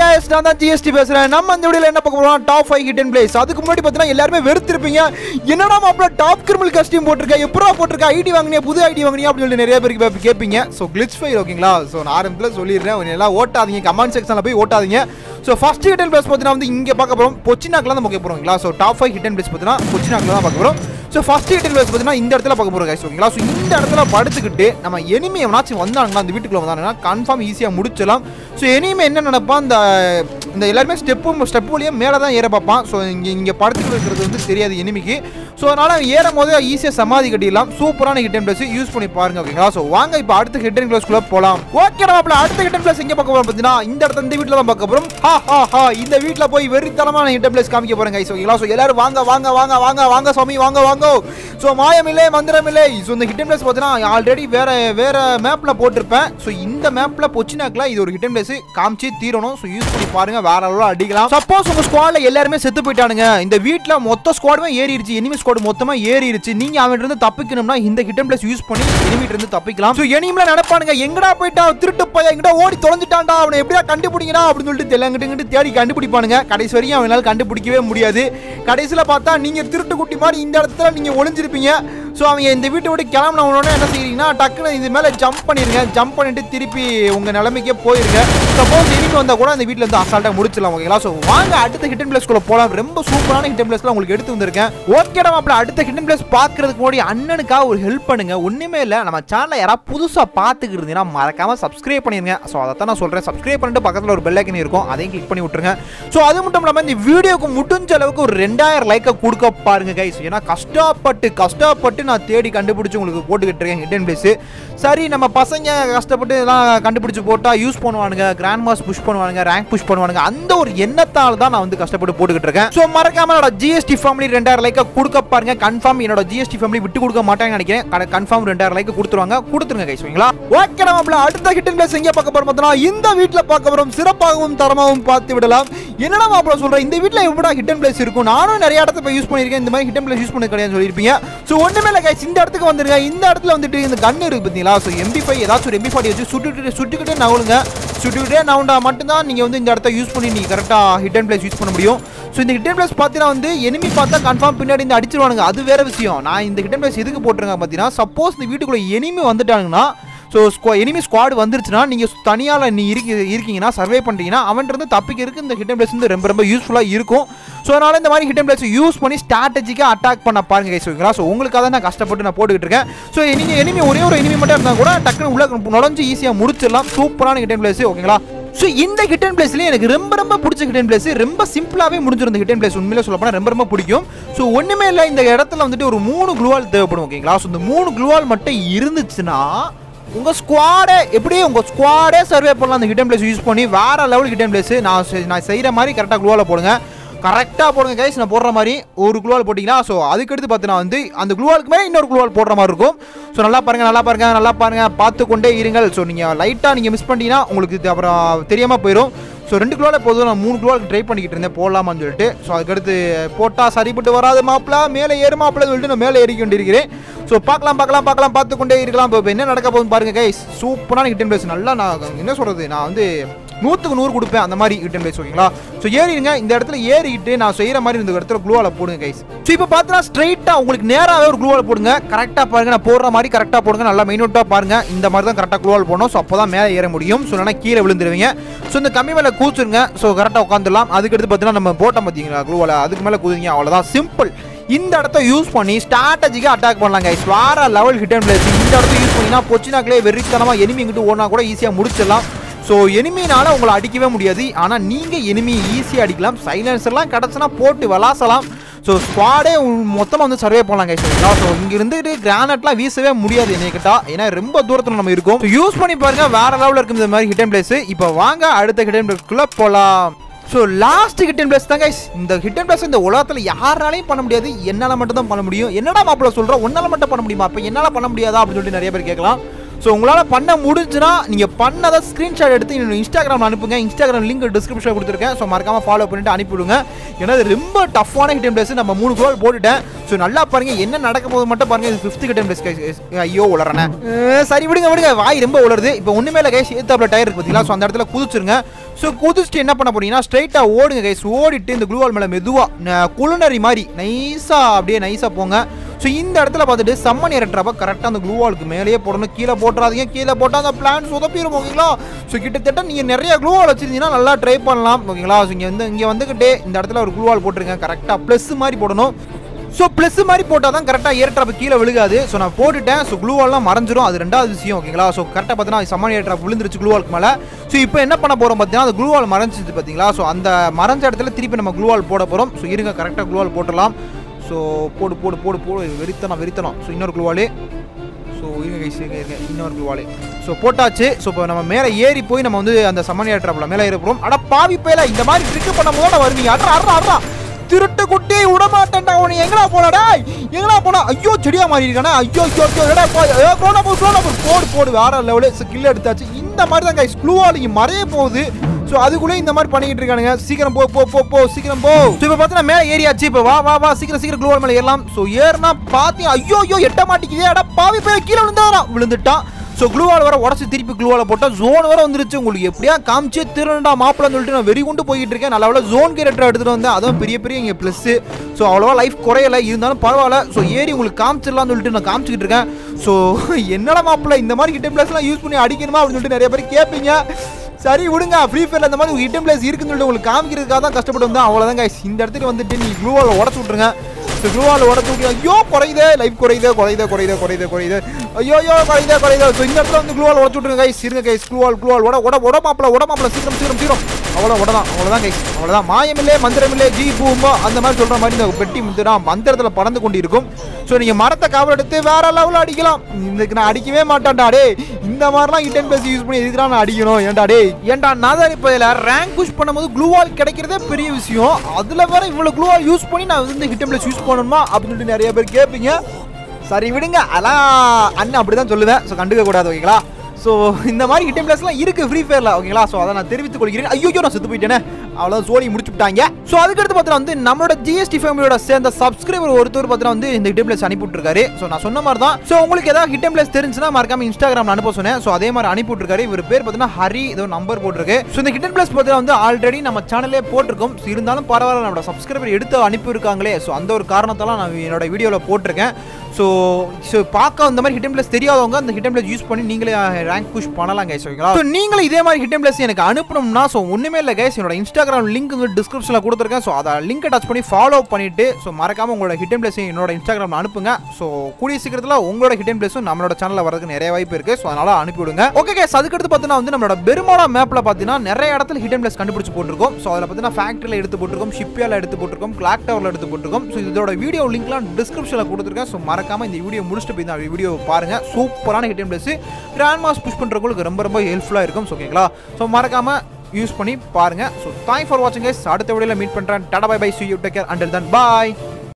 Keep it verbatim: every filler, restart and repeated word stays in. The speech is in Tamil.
guys, நான் தான் ஜிஎஸ்டி பேசுறேன். நம்ம இந்த வீடியோல என்ன பார்க்க போறோம்? Top five hidden place. அதுக்கு முன்னாடி பார்த்தீங்கன்னா எல்லாரும் வெறுத்திருப்பீங்க. என்னடா மாப்ள டாப் கிரிமினல் காஸ்டியூம் போட்டுருக்க, எப்பறா போட்டுருக்க, ஐடி வாங்குனியா, புது ஐடி வாங்குனியா அப்படி சொல்லி நிறைய பேருக்கு கேட்பீங்க. சோ கிளிட்ச் ஃபைல் ஓகேங்களா? சோ நான் ஆரம்பத்துல சொல்லிடுறேன், எல்லாம் ஓட்டாதீங்க, கமெண்ட் செக்ஷன்ல போய் ஓட்டாதீங்க. சோ ஃபர்ஸ்ட் ஹிடன் பிளேஸ் பார்த்தீங்கன்னா வந்து இங்க பார்க்க போறோம், பொச்சினாக்ல தான் பார்க்க போறோம்ங்களா? So top five hidden place பார்த்தீங்கன்னா பொச்சினாக்ல தான் பார்க்க போறோம். ஸோ ஃபர்ஸ்ட் ஹிடன் பிளேஸ் பார்த்தீங்கன்னா இந்த இடத்துல பார்க்க போகிறோம் கைஸ் ஓகேங்களா? ஸோ இந்த இடத்துல படுத்துக்கிட்டு நம்ம எனிமி எவனாச்சும் வந்தாங்கன்னா அந்த வீட்டுக்குள்ள வந்தாங்கன்னா கன்ஃபார்ம் ஈஸியாக முடிச்சிடலாம். ஸோ எனிமே என்ன நினைப்பான், இந்த இந்த எல்லாருமே ஸ்டெப்பு ஸ்டெப் வழியாக மேலே தான் ஏற பார்ப்பான். ஸோ இங்கே இங்கே படுத்துக்கிட்டு இருக்கிறது வந்து தெரியாது எனிமிக்கு. ஸோ அதனால் ஏறும் போது ஈஸியாக சமாதி கட்டிடலாம். சூப்பரான ஹிடன் பிளேஸ் யூஸ் பண்ணி பாருங்க ஓகேங்களா? ஸோ வாங்க இப்போ அடுத்த ஹிடன் பிளேஸ்க்குள்ளே போகலாம். ஓகே நம்ம அடுத்த ஹிடன் பிளேஸ் எங்கே பார்க்க போகிறோம் பார்த்தீங்கன்னா இந்த இடத்துல இந்த வீட்டில் தான் பார்க்க போகிறோம். ஹா ஹா ஹா இந்த வீட்டில் போய் வெறித்தனமான ஹிடன் பிளேஸ் காமிக்க போகிறேன் கைஸ் ஓகேங்களா? ஸோ எல்லாரும் வாங்க வாங்க வாங்க வாங்க வாங்க சாமி வாங்க வாங்க. ஸோ மாயமில்லை மந்திரமில்லை. ஸோ இந்த ஹிடன் பிளேஸ் பார்த்தீங்கன்னா ஆல்ரெடி வேற வேற மேப்பில் போட்டிருப்பேன். ஸோ இந்த மேப்பில் பொச்சினாக்கில் இது ஒரு ஹிடன் பிளேஸ் காமிச்சு தீரணும். ஸோ யூஸ் பண்ணி பாருங்க, வேற அளவில் அடிக்கலாம். சப்போஸ் உங்க ஸ்குவாட்ல எல்லாருமே செத்து போயிட்டானுங்க, இந்த வீட்டில் மொத்த ஸ்குவாடுமே ஏறிடுச்சு, எனிமி ஸ்குவாட் மொத்தமாக ஏறிடுச்சு, நீங்க அவன் இருந்து தப்பிக்கணும்னா இந்த ஹிடன் பிளேஸ் யூஸ் பண்ணி எனிமிட்ட இருந்து தப்பிக்கலாம். ஸோ எனிமில நினைப்பானுங்க எங்கடா போயிட்டா, திருட்டு பையன் எங்கடா ஓடி தொலைஞ்சிட்டான்டா, அவனை எப்படியா கண்டுபிடிங்கடா அப்படின்னு சொல்லிட்டு தெலங்கிட்டு தேடி கண்டுபிடிப்பானுங்க. கடைசி வரையும் அவனால கண்டுபிடிக்கவே முடியாது. கடைசியில் பார்த்தா நீங்க திருட்டு குட்டி மாதிரி இந்த இடத்துல நீங்க ஒளிஞ்சிருப்பீங்க. ஸோ அவங்க இந்த வீட்டை விட்டு கிளம்பினவனோட என்ன செய்யறீங்கன்னா டக்குன்னு இது மேலே ஜம்ப் பண்ணிருங்க. ஜம்ப் பண்ணிட்டு திருப்பி உங்க நிலைமைக்கே போயிருங்க. சப்போஸ் எனிமி வந்தால் கூட அந்த வீட்டில் இருந்து அசால்ட்டாக முடிச்சிடலாம் ஓகேங்களா? ஸோ வாங்க அடுத்த ஹிடன் பிளேஸ்க்குள்ள போகலாம். ரொம்ப சூப்பரான ஹிடன் பிளேஸ்லாம் உங்களுக்கு எடுத்து வந்திருக்கேன். ஓகே நம்ம அப்படி அடுத்த ஹிடன் பிளேஸ் பார்க்கறதுக்கு முன்னாடி அண்ணனுக்காக ஒரு ஹெல்ப் பண்ணுங்க. ஒன்றுமே இல்லை, நம்ம சேனலை யாராவது புதுசாக பார்த்துக்கிட்டு இருந்தீங்கன்னா மறக்காம சப்ஸ்கிரைப் பண்ணிருங்க. ஸோ அதை தான் நான் சொல்கிறேன். சப்ஸ்கிரைப் பண்ணிட்டு பக்கத்தில் ஒரு பெல் ஐக்கன் இருக்கும், அதையும் கிளிக் பண்ணி விட்டுருங்க. ஸோ அது மட்டும் இல்லாமல் இந்த வீடியோக்கு முடிஞ்ச அளவுக்கு ஒரு ரெண்டாயிரம் லைக்கை கொடுக்க பாருங்க கைஸ். ஏன்னா கஷ்டப்பட்டு கஷ்டப்பட்டு நான் தேடி கண்டுபிடிச்சு உங்களுக்கு போட்டுக்கிட்டு இருக்கேன் ஹிடன் பிளேஸ். சரி நம்ம பசங்க கஷ்டப்பட்டு இதெல்லாம் கண்டுபிடிச்சு போட்டால் யூஸ் பண்ணுவானுங்க, கிராண்ட் மாஸ் புஷ் பண்ணுவானுங்க, ரேங்க் புஷ் பண்ணுவானுங்க, அந்த ஒரு எண்ணத்தால் தான் நான் வந்து கஷ்டப்பட்டு போட்டுக்கிட்டு இருக்கேன். ஸோ மறக்காம என்னோட ஜிஎஸ்டி ஃபேமிலி ரெண்டாயிரம் லைக்கை கொடுக்க பாருங்க. கன்ஃபார்ம் என்னோட ஜிஎஸ்டி ஃபேமிலி விட்டு கொடுக்க மாட்டாங்கன்னு நினைக்கிறேன். கன்ஃபார்ம் ரெண்டாயிரம் லைக் கொடுத்துருவாங்க, கொடுத்துருங்க கைஸ் ஓகேங்களா? ஓகே நம்ம அடுத்த ஹிடன் பிளேஸ் எங்கே பார்க்க போறோம் பார்த்தோம்னா இந்த வீட்டில் பார்க்க போறோம். சிறப்பாகவும் தரமாகவும் பார்த்து விடலாம். என்னடா மாப்பிள்ள சொல்றேன், இந்த வீட்டில் எப்படா ஹிடன் பிளேஸ் இருக்கும்? நானும் நிறைய இடத்துல போய் யூஸ் பண்ணியிருக்கேன், இந்த மாதிரி ஹிடன் பிளேஸ் யூஸ் பண்ண கிடையாது சொல்லியிருப்பீங்க. ஸோ ஒன்றுமே இல்லை கைஸ், இந்த இடத்துக்கு வந்துருங்க. இந்த இடத்துல வந்துட்டு இந்த கன் இருக்கு பார்த்தீங்களா? ஸோ எம்பி ஃபைவ் ஏதாச்சும் ஒரு எம்பி ஃபார்ட்டி வச்சு சுட்டுக்கிட்டு சுட்டுக்கிட்டே நவுளுங்க. சுட்டுக்கிட்டே நவுண்டா மட்டும்தான் நீங்கள் வந்து இந்த இடத்த யூஸ் பண்ணி நீங்கள் கரெக்டாக ஹிடன் பிளேஸ் யூஸ் பண்ண முடியும். ஸோ இந்த ஹிடன் பிளேஸ் பார்த்தீங்கன்னா வந்து எனிமி பார்த்தா கன்ஃபார்ம் பின்னாடி இந்த அடிச்சிருவானுங்க, அது வேற விஷயம். நான் இந்த ஹிடன் பிளேஸ் எதுக்கு போட்டுருங்க பார்த்தீங்கன்னா, சப்போஸ் இந்த வீட்டுக்குள்ளே எனிமி வந்துட்டாங்கன்னா, ஸோ ஸ்குவா எனிமி ஸ்குவாட் வந்துருச்சுன்னா நீங்கள் தனியால் நீ இருக்கு இருக்கீங்கன்னா சர்வே பண்ணுறீங்கன்னா அவன்கிட்ட தப்பிக்கிறதுக்கு இந்த ஹிடன் பிளேஸ் வந்து ரொம்ப ரொம்ப யூஸ்ஃபுல்லாக இருக்கும். ஸோ அதனால் இந்த மாதிரி ஹிடன் பிளேஸ் யூஸ் பண்ணி ஸ்ட்ராட்டஜிக்காக அட்டாக் பண்ண பாருங்க கைஸ் ஓகேங்களா? ஸோ உங்களுக்காக தான் நான் கஷ்டப்பட்டு நான் போட்டுக்கிட்டு இருக்கேன். ஸோ நீங்கள் எனிமி ஒரே ஒரு எனிமி மட்டும் இருந்தால் கூட டக்குனு உள்ள நுழைஞ்சு ஈஸியாக முடிச்சிடலாம். சூப்பரான ஹிடன் பிளேஸ் ஓகேங்களா? ஸோ இந்த ஹிடன் பிளேஸ்லேயே எனக்கு ரொம்ப ரொம்ப பிடிச்ச ஹிடன் பிளேஸ், ரொம்ப சிம்பிளாகவே முடிஞ்சிருந்த ஹிடன் பிளேஸ் உண்மையிலே சொல்ல போனால் ரொம்ப ரொம்ப பிடிக்கும். ஸோ ஒன்றுமே இல்லை, இந்த இடத்துல வந்துட்டு ஒரு மூணு க்ளூவால் தேவைப்படும் ஓகேங்களா? ஸோ இந்த மூணு க்ளூவால் மட்டும் இருந்துச்சுன்னா உங்கள் ஸ்குவாடே எப்படியே உங்கள் ஸ்குவாடே சர்வே பண்ணலாம் அந்த ஹிடன் பிளேஸ் யூஸ் பண்ணி. வேறு லெவல் ஹிடன் பிளேஸ். நான் நான் செய்கிற மாதிரி கரெக்டாக க்ளூவால் போடுங்க, கரெக்டாக போடுங்க கைஸ். நான் போடுற மாதிரி ஒரு க்ளூவால் போட்டிங்கன்னா ஸோ அதுக்கடுத்து பார்த்தீங்கன்னா வந்து அந்த க்ளூவாலுக்கு மேலே இன்னொரு க்ளூவால் போடுற மாதிரி இருக்கும். ஸோ நல்லா பாருங்கள் நல்லா பாருங்கள் நல்லா பாருங்கள் பார்த்து கொண்டே இருங்கள். ஸோ நீங்கள் லைட்டாக நீங்கள் மிஸ் பண்ணிட்டீங்கன்னா உங்களுக்கு இது அப்புறம் தெரியாமல் போயிடும். ஸோ ரெண்டு கிலோவில் போதும், நான் மூணு கிலோவுக்கு ட்ரை பண்ணிக்கிட்டு இருந்தேன் போடலாமான்னு சொல்லிட்டு. ஸோ அதுக்கடுத்து போட்டால் சரிப்பட்டு வராது மாப்பிளா, மேலே ஏறு மாப்பிளன்னு சொல்லிட்டு நான் மேலே ஏறி கொண்டிருக்கிறேன். ஸோ பார்க்கலாம் பார்க்கலாம் பார்க்கலாம் பார்த்து கொண்டே இருக்கலாம். இப்போ என்ன நடக்க போகுதுன்னு பாருங்கள் கைஸ். சூப்பரான ஹிடன் பிளேஸ், நல்லா நான் என்ன சொல்கிறது, நான் வந்து நூற்றுக்கு நூறு கொடுப்பேன் அந்த மாதிரி ஹிடன் பிளேஸ் ஓகேங்களா? ஸோ ஏறிடுங்க, இந்த இடத்துல ஏறிக்கிட்டு நான் செய்கிற மாதிரி இந்த இடத்துல க்ளூவால் போடுங்க கைஸ். ஸோ இப்போ பார்த்தா ஸ்ட்ரைட்டாக உங்களுக்கு நேராகவே ஒரு க்ளூவால் போடுங்க. கரெக்டாக பாருங்கள், நான் போடுற மாதிரி கரெக்டாக போடுங்க, நல்லா மெயினோட்டாக பாருங்கள். இந்த மாதிரி தான் கரெக்டாக க்ளூவால் போடணும். ஸோ அப்போ தான் மேலே ஏற முடியும். ஸோ இல்லைனா கீழே விழுந்துருவீங்க. ஸோ இந்த கம்மி மேலே கூச்சுருங்க. ஸோ கரெக்டாக உட்காந்துடலாம். அதுக்கடுத்து பார்த்தீங்கன்னா நம்ம போட்டோம் பார்த்தீங்களா க்ளூவால், அதுக்கு மேலே கூதுங்க, அவ்வளோதான் சிம்பிள். இந்த இடத்த யூஸ் பண்ணி ஸ்ட்ராட்டஜிக்காக அட்டாக் பண்ணலாம் கைஸ். வேற லெவல் ஹிடன் பிளேஸ். இந்த இடத்த யூஸ் பண்ணினா பொச்சினாக்களே வெறித்தனமாக எனிமி இங்கிட்டு ஓடினா கூட ஈஸியாக முடிச்சிடலாம். ஸோ எனிமினால உங்களை அடிக்கவே முடியாது, ஆனால் நீங்கள் எனிமி ஈஸியாக அடிக்கலாம். சைலன்சர்லாம் கிடச்சுன்னா போட்டு விளாசலாம். ஸோ ஸ்குவாடே மொத்தமாக வந்து சர்வே பண்ணலாம் கைஸ் ஓகேங்களா? ஸோ இங்கே இருந்துட்டு கிரானட்லாம் வீசவே முடியாது என்னைக்கிட்டா, ஏன்னா ரொம்ப தூரத்தில் நம்ம இருக்கும். யூஸ் பண்ணி பாருங்கள், வேற லெவலில் இருக்கும் இந்த மாதிரி ஹிடன் பிளேஸ். இப்போ வாங்க அடுத்த ஹிடன் பிளேஸ்க்குள்ளே போகலாம். ஸோ லாஸ்ட் ஹிடன் பிளேஸ் தான் கைஸ். இந்த ஹிடன் பிளேஸ் இந்த உலகத்தில் யாராலையும் பண்ண முடியாது, என்னால் மட்டும் தான் பண்ண முடியும். என்னடா மாப்பிள்ள சொல்கிறோம், ஒன்றால் மட்டும் பண்ண முடியுமா? அப்போ என்னால் பண்ண முடியாதா அப்படின்னு சொல்லிட்டு நிறைய பேர் கேட்கலாம். ஸோ உங்களால் பண்ண முடிஞ்சுன்னா நீங்கள் பண்ணதை ஸ்க்ரீன்ஷாட் எடுத்து என்னோட இன்ஸ்டாகிராமில் அனுப்புங்க. இன்ஸ்டாகிராம் லிங்க் டிஸ்கிரிப்ஷனில் கொடுத்துருக்கேன். ஸோ மறக்காமல் ஃபாலோ பண்ணிட்டு அனுப்பிவிடுங்க. ஏன்னா இது ரொம்ப டஃப்பான ஹிட்டன் பிளேஸ். நம்ம மூணு கோல் போட்டுட்டேன். ஸோ நல்லா பாருங்க என்ன நடக்க போது மட்டும் பாருங்க. இது ஃபிஃப்த் ஹிட்டன் பிளேஸ். ஐயோ உளறனே. சரி விடுங்க விடுங்க, வாய் ரொம்ப உளருது. இப்போ ஒன்றுமே இல்லை கைஸ், ஏத்தாப்புல டயர் இருக்கு பார்த்தீங்களா? ஸோ அந்த இடத்துல குதிச்சிருங்க. ஸோ குதிச்சுட்டு என்ன பண்ண போறீங்கன்னா ஸ்ட்ரைட்டாக ஓடுங்க கைஸ். ஓடிட்டு இந்த க்ளூவால் மேலே மெதுவாக குளுனரி மாதிரி நைஸாக அப்படியே நைஸாக போங்க. ஸோ இந்த இடத்துல பார்த்துட்டு சம்மன் இறட்டுறப்ப கரெக்டாக அந்த க்ளூவாலுக்கு மேலேயே போடணும். கீழே போட்டுறாதீங்க. கீழே போட்டால் அந்த பிளான் சொதப்பிடும் ஓகேங்களா? ஸோ கிட்டத்தட்ட நீங்கள் நிறைய க்ளூவால் வச்சிருந்தீங்கன்னா நல்லா ட்ரை பண்ணலாம் ஓகேங்களா? ஸோ இங்கே வந்து இங்கே வந்துக்கிட்டே இந்த இடத்துல ஒரு க்ளூவால் போட்டுருங்க. கரெக்டாக ப்ளஸ் மாதிரி போடணும். ஸோ ப்ளஸ் மாதிரி போட்டால் தான் கரெக்டாக ஏர்ட்ராப் கீழே விழுகாது. ஸோ நான் போட்டுட்டேன். ஸோ க்ளூவால்லாம் மறைஞ்சிரும். அது ரெண்டாவது விஷயம் ஓகேங்களா? ஸோ கரெக்டாக பார்த்தீங்கன்னா சம்மன் ஏர்ட்ராப் விழுந்துருச்சு க்ளூவாலுக்கு மேலே. ஸோ இப்போ என்ன பண்ண போகிறோம் பார்த்தீங்கன்னா அந்த க்ளூவால் மறைஞ்சிச்சு பார்த்தீங்களா? ஸோ அந்த மறைஞ்ச இடத்துல திருப்பி நம்ம க்ளூவால் போட போகிறோம். ஸோ இருங்க, கரெக்டாக க்ளூவால் போட்டுடலாம். ஸோ போடு போடு போடு போடு வெறித்தனம் வெறித்தனம். ஸோ இன்னொரு க்ளூவாலே. ஸோ இருங்க கைஸ் இருங்க இருங்க இன்னொரு க்ளூவாலே. ஸோ போட்டாச்சு. ஸோ இப்போ நம்ம மேலே ஏறி போய் நம்ம வந்து அந்த சம்மன் ஏர்ட்ராப்பில் மேலே ஏறி போகிறோம். அட பாவி பேல இந்த மாதிரி ட்ரிக் பண்ணும் போது வருவீங்க. அட்ரா அட்ரா அட்ரா திருட்டு குட்டி விடமாட்டேன்டா. உனக்கு எங்கடா போனடா? எங்கடா போனா? ஐயோ செடியா மாறி இருக்கானே. ஐயோ ஐயோ ஐயோ போடு போடு வேற லெவலு. கில் எடுத்தாச்சு. இந்த மாதிரி தான் கைஸ் க்ளூவால் மறைய போகுது. ஸோ அதுக்குள்ளே இந்த மாதிரி பண்ணிக்கிட்டு இருக்கானுங்க. சீக்கிரம் போ போ போ போ சீக்கிரம் போ. ஸோ இப்போ பார்த்தீங்கன்னா மேலே ஏறியாச்சு. இப்போ வா வா வா சீக்கிரம் சீக்கிரம் க்ளூவால் மேலே ஏறலாம். ஸோ ஏறினா பார்த்தி ஐயோ ஐயோ எட்ட மாட்டேங்குதே. அடா பாவி போய் கீழே விழுந்தாரா? விழுந்துட்டான். ஸோ க்ளூவால் வர உடச்சி திருப்பி க்ளூவால் போட்டால் ஜோன் வர வந்துருச்சு. உங்களுக்கு எப்படியா காமிச்சு திருண்டா மாப்பிளன்னு சொல்லிட்டு நான் வெறி கொண்டு போய்கிட்டு இருக்கேன். நல்ல ஜோன் கேரக்டர் எடுத்துகிட்டு வந்தேன். அதுவும் பெரிய பெரிய இங்கே ப்ளஸ்ஸு. ஸோ அவ்வளோவா லைஃப் குறையலை, இருந்தாலும் பரவாயில்ல. ஸோ ஏறி உங்களுக்கு காமிச்சிடலாம்னு சொல்லிட்டு நான் காமிச்சிக்கிட்டு இருக்கேன். ஸோ என்னடா மாப்பிள்ள இந்த மாதிரி ஹிட்டன் பிளேஸ்லாம் யூஸ் பண்ணி அடிக்கணுமா அப்படின்னு சொல்லிட்டு நிறைய பேர் கேட்பீங்க. சரி விடுங்க, ஃப்ரீ ஃபயர்ல இந்த மாதிரி ஹிட்டன் பிளேஸ் இருக்குன்னு சொல்லிட்டு உங்களுக்கு காமிக்கிறதுக்காக தான் கஷ்டப்பட்டு வந்தேன். அவ்வளோதான் கைஸ். இந்த இடத்துக்கு வந்துட்டு நீ க்ளூவால் உடச்சு விட்ருங்க. ஸோ க்ளூவால் உடச்சு விட்டு ஐயோ குறையுதே, லைஃப் குறையுதே குறையுதே குறையுதே குறையுதே குறையுது ஐயோ ஐயோ குறையுதே குறையுது. ஸோ இந்த இடத்துல வந்து க்ளூவால் உடச்சு விட்ருங்க கைஸ். இருங்க கைஸ் க்ளூவால் க்ளூவால் உட உட உட மாப்பிள உட மாப்பிள சீக்கிரம் சீக்கிரம் சீக்கிரம். அவ்வளோ உடதான் அவ்வளோதான் கைஸ். அவ்வளோதான். மாயமில்லே மந்திரமில்லே ஜி பூம்பா அந்த மாதிரி சொல்கிற மாதிரி இந்த பெட்டி முந்திரா மந்திரத்தில் பறந்து கொண்டு இருக்கும். ஸோ நீங்கள் மரத்தை காவல் எடுத்து வேற லெவலில் அடிக்கலாம். இதுக்கு நான் அடிக்கவே மாட்டேன்டா டே. இந்த மாதிரிலாம் ஹிட்டன் பிளேஸ் யூஸ் பண்ணி எதுக்குலாம் நான் அடிக்கணும்? ஏன்டா டே ஏன்டா நான் தான் இப்போ இதில் ரேங்க் புஷ் பண்ணும்போது க்ளூவால் கிடைக்கிறதே பெரிய விஷயம். அதில் வேற இவ்வளோ க்ளூவால் யூஸ் பண்ணி நான் வந்து ஹிட்டன் பிளேஸ் யூஸ் பண்ணணுமா அப்படின்னு சொல்லிட்டு நிறைய பேர் கேட்பீங்க. சரி விடுங்க, அதெல்லாம் அண்ணன் அப்படி தான் சொல்லுவேன். ஸோ கண்டுக்க கூடாது ஓகேங்களா? ஸோ இந்த மாதிரி ஹிட்டன் பிளேஸ்லாம் இருக்குது ஃப்ரீ ஃபயரில் ஓகேங்களா? ஸோ அதை நான் தெரிவித்துக் கொள்கிறேன். ஐயோ நான் செத்து போயிட்டேனே. அவ்வளோ சோனி முடிச்சு விட்டாங்க. ஸோ அதுக்கடுத்து பார்த்தீங்கன்னா வந்து நம்மளோட ஜிஎஸ்டி ஃபேமிலியோட சேர்ந்த சப்ஸ்கிரைபர் ஒருத்தர் பார்த்தீங்கன்னா வந்து இந்த ஹிட்டன் பிளேஸ் அனுப்பிவிட்டுருக்காரு. ஸோ நான் சொன்ன மாதிரி தான். ஸோ உங்களுக்கு ஏதாவது ஹிட்டன் பிளேஸ் தெரிஞ்சுன்னா மறக்காம இன்ஸ்டாகிராம் அனுப்ப சொன்னேன். ஸோ அதே மாதிரி அனுப்பிவிட்டுருக்காரு. இவர் பேர் பார்த்தீங்கன்னா ஹரி ஏதோ நம்பர் போட்டிருக்கு. ஸோ இந்த ஹிட்டன் பிளேஸ் பார்த்தீங்கன்னா வந்து ஆல்ரெடி நம்ம சேனலே போட்டிருக்கோம். ஸோ இருந்தாலும் பரவாயில்ல, நம்மளோட சப்ஸ்கிரைபர் எடுத்து அனுப்பியிருக்காங்களே. ஸோ அந்த ஒரு காரணத்தெல்லாம் நான் என்னோட வீடியோவில் போட்டிருக்கேன். ஸோ ஸோ பார்க்க இந்த மாதிரி ஹிட்டன் பிளேஸ் தெரியாதவங்க அந்த ஹிட்டன் பிளேஸ் யூஸ் பண்ணி நீங்களே ரேங்க் புஷ் பண்ணலாம் கைஸ் ஓகேங்களா? ஸோ நீங்களும் இதே மாதிரி ஹிட்டன் பிளேஸ் எனக்கு அனுப்பணும்னா ஸோ ஒன்றுமே இல்லை கைஸ், என்னோட இன்ஸ்டாகிராம் லிங்க் டிஸ்கிரிப்ஷனில் கொடுத்துருக்கேன். ஸோ அதை லிங்கை டச் பண்ணி ஃபாலோ பண்ணிட்டு ஸோ மறக்காம உங்களோட ஹிட்டன் பிளேஸையும் என்னோட இன்ஸ்டாகிராமில் அனுப்புங்க. ஸோ கூடிய சீக்கிரத்தில் உங்களோட ஹிட்டன் பிளேஸும் நம்மளோட சேனலில் வரதுக்கு நிறைய வாய்ப்பு இருக்குது. ஸோ அதனால் அனுப்பிவிடுங்க. ஓகே கைஸ், அதுக்கடுத்து பார்த்தீங்கன்னா வந்து நம்மளோட பெருமாளா மேப்பில் பார்த்தீங்கன்னா நிறைய இடத்துல ஹிட்டன் பிளேஸ் கண்டுபிடிச்சு போட்டிருக்கோம். ஸோ அதில் பார்த்தீங்கன்னா ஃபேக்ட்ரியில் எடுத்து போட்டிருக்கோம், ஷிப்யாவில் எடுத்து போட்டிருக்கோம், கிளாக் டவரில் எடுத்து போட்டிருக்கோம். ஸோ இதோட வீடியோ லிங்க்லாம் டிஸ்கிரிப்ஷனில் கொடுத்துருக்கேன். ஸோ மறக்காம இந்த வீடியோ முடிச்சுட்டு போய் இந்த வீடியோ பாருங்க. சூப்பரான hidden place grandmaster push பண்ணுறவங்களுக்கு ரொம்ப ரொம்ப ஹெல்ப்ஃபுல்லாக இருக்கும். ஓகேங்களா? ஸோ மறக்காம யூஸ் பண்ணி பாருங்க. ஸோ தேங்க்ஸ் ஃபார் வாட்சிங் கைஸ். அடுத்த வீடியோவில் மீட் பண்ணுறேன். Tata bye bye, see you, take care, until then bye.